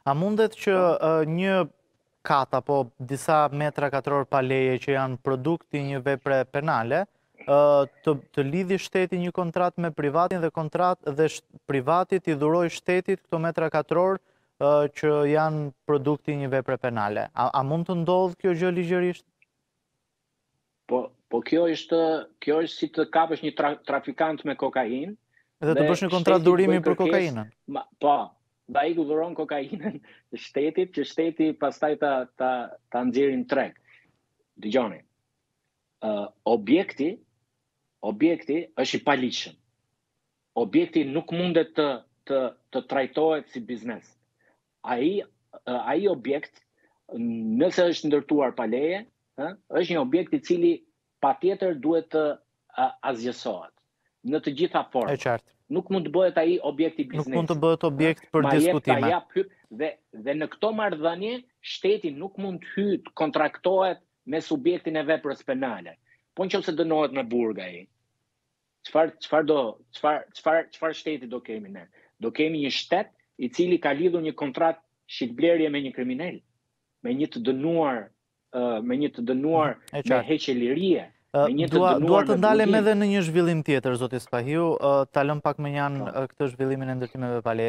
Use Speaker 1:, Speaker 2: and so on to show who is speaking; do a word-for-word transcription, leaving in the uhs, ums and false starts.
Speaker 1: A mundet që uh, një kat apo disa metra katror pa leje që janë produkti një vepre penale, uh, të, të lidhi shteti një kontrat me privatin dhe kontrat dhe sh, privatit i dhuroj shtetit këto metra katror uh, që janë produkti një vepre penale. A, a mund të ndodhë kjo gjë ligjërisht?
Speaker 2: Po, po kjo është, kjo është si të kapësh një tra, trafikant me kokainë.
Speaker 1: Dhe të bësh një kontrat durimi për kokainën.
Speaker 2: Ma, po, dhe ai u dhuron kokainën shtetit, që shteti pastaj ta, ta, ta nxjerrin treg. Dëgjoni, uh, objekti, objekti është i paligjshëm. Objekti nuk mundet të, të, të trajtohet si biznes. Ai, uh, ai objekt, nëse është ndërtuar pa leje, uh, është një objekt i cili patjetër duhet të uh, azgjësohet në të gjitha format.
Speaker 1: E qartë.
Speaker 2: Nuk mund të bëhet ai objekt i biznesit.
Speaker 1: Nuk mund të bëhet objekt për diskutime.
Speaker 2: Dhe, dhe në këto marrëdhënie, shteti nuk mund të hyjë të kontraktohet me subjektin e veprës penale. Po nëse dënohet me burg ai. Çfarë çfarë do, çfarë çfarë çfarë shteti do kemi ne? Do kemi një shtet i cili ka lidhur një kontratë shitblerje me një kriminal, me një të dënuar, uh, me një të dënuar me heqje lirie.
Speaker 1: Dua, dua të ndalem edhe në një zhvillim tjetër, zoti Spahiu, ta lëm pak me janë këtë zhvillimin e ndërtimeve pa leje.